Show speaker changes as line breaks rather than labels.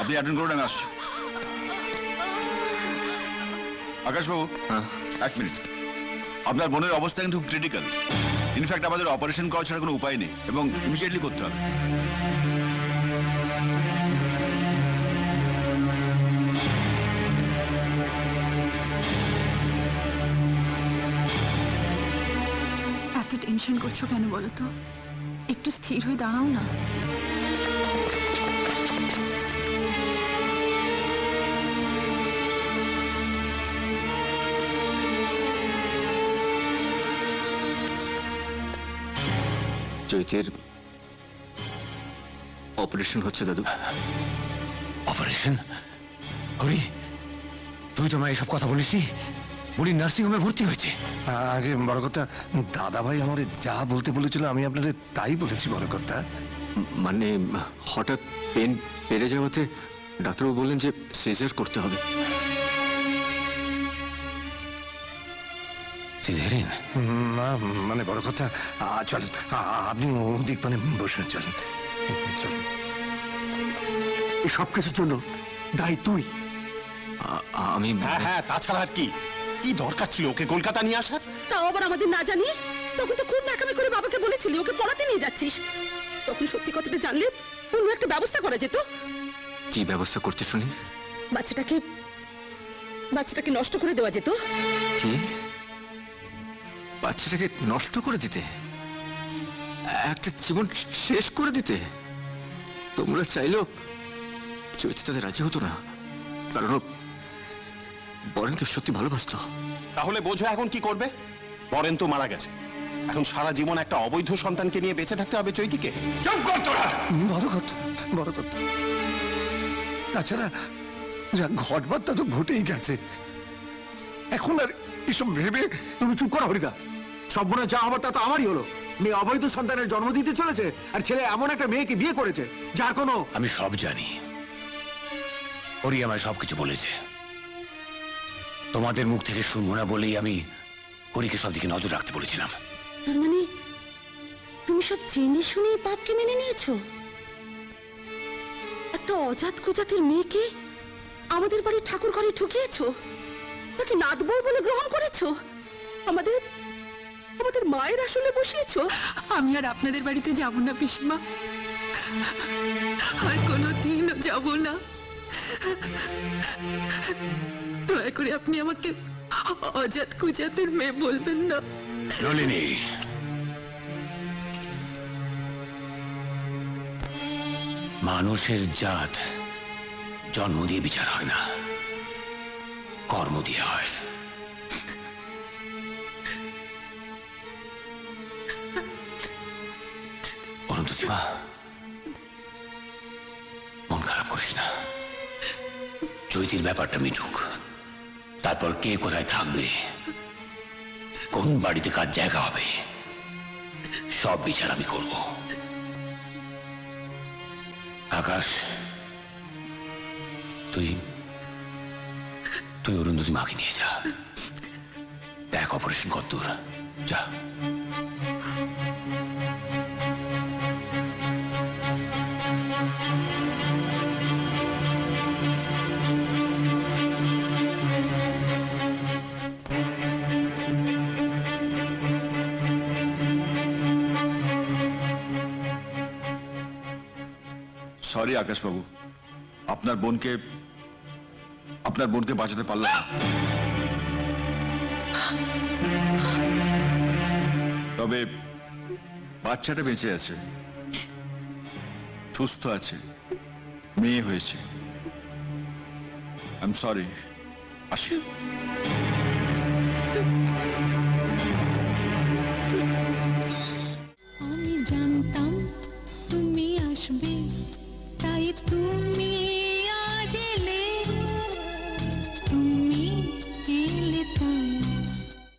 আপনি অ্যাটেন্ড করুন, আমি আসছি। আকাশবাবু, এক মিনিট। আপনার বোনের অবস্থা কিন্তু খুব ক্রিটিক্যাল। ইনফ্যাক্ট আমাদের অপারেশন করা ছাড়া কোনো উপায় নেই এবং ইমিডিয়েটলি করতে হবে।
এত টেনশন করছো কেন বলো তো? একটু স্থির হয়ে দাঁড়াও না।
চৈতের অপারেশন হচ্ছে দাদু।
অপারেশন? হরি, তুই তোমায় এসব কথা বলিসনি? বলি নার্সিংহোমে ভর্তি হয়েছে।
আগে বড় কথা, দাদা ভাই আমার যা বলতে বলেছিল আমি আপনাদের তাই বলেছি বড় কথা।
মানে হঠাৎ পেন বেড়ে যাওয়াতে ডাক্তারবাবু বললেন যে সিজার করতে হবে।
সিজারিন?
না মানে বড় কথা, চলেন আপনি ওদিক মানে বসুন, চলেন চলেন।
এই সব কিছুর জন্য দায়ী তুই।
আমি
হ্যাঁ, তাছাড়া আর কি কি দরকার ছিল ওকে কলকাতা নিয়ে আসার?
তাও আবার আমাদের না জানিয়ে। তখন তো খুব নাকামি করে বাবাকে বলেছিলি ওকে পড়াতে নিয়ে যাচ্ছিস। তখন সত্যি কথাটা জানলে অন্য একটা ব্যবস্থা করা যেত।
কি ব্যবস্থা করতে শুনি?
বাচ্চাটাকে নষ্ট করে দেওয়া যেত।
কি? বাচ্চাটাকে নষ্ট করে দিতে? একটা জীবন শেষ করে দিতে? তোমরা চাইলেও চৈতি তাদের রাজি হতো না, কারণ বরেনকে সত্যি ভালোবাসতো।
তাহলে বোঝো এখন কি করবে? বরেন তো মারা গেছে, এখন সারা জীবন একটা অবৈধ সন্তানকে নিয়ে বেঁচে থাকতে হবে চৈতিকে। চুপ কর তোরা!
বড় কথা, বড় কথা। তাছাড়া যা ঘটবার তা তো ঘটেই গেছে। এখন আর এসব ভেবে
তুমি চুপ করো হরিদা। সব মনে যা হবার তা তো আমারই হলো। মেয়ে অবৈধ সন্তানের জন্ম দিতে চলেছে, আর ছেলে এমন একটা মেয়েকে বিয়ে করেছে যার কোনো...
আমি সব জানি, হরি আমায় সবকিছু বলেছে। তোমাদের মুখ থেকে শুনবো না বলেই আমি হরিকে সব দিকে নজর রাখতে বলেছিলাম।
তার মানে তুমি সব জেনে শুনে বাপকে মেনে নিয়েছো? একটা অজাত কুজাতের মেয়েকে আমাদের বাড়ির ঠাকুর ঘরে ঢুকিয়েছো, তাকে নাত বউ বলে গ্রহণ করেছো, আমাদের মায়ের আসলে বসিয়েছো।
আমি আর আপনাদের বাড়িতে যাব না পিসিমা, আর কোনোদিনও যাব না। দয়া করে আপনি আমাকে অজাত কুজাতের মেয়ে বলবেন না।
নলিনী, মানুষের জাত জন্ম দিয়ে বিচার হয় না, কর্ম দিয়ে হয়। অরুন্ধতিমা, মন খারাপ করিস না। চৈতির ব্যাপারটা মিটুক, তারপর কে কোথায় থাকবে, কোন বাড়িতে কার জায়গা হবে, সব বিচার আমি করব। আকাশ, তুই অরুন্ধতী মাকে নিয়ে যা, দেখ অপারেশন কত দূর। যা।
সরি আকাশবাবু, আপনার বোনকে বাঁচাতে পারলাম না। তবে বাচ্চাটা বেঁচে আছে, সুস্থ আছে, মেয়ে হয়েছে। I am sorry. আসি।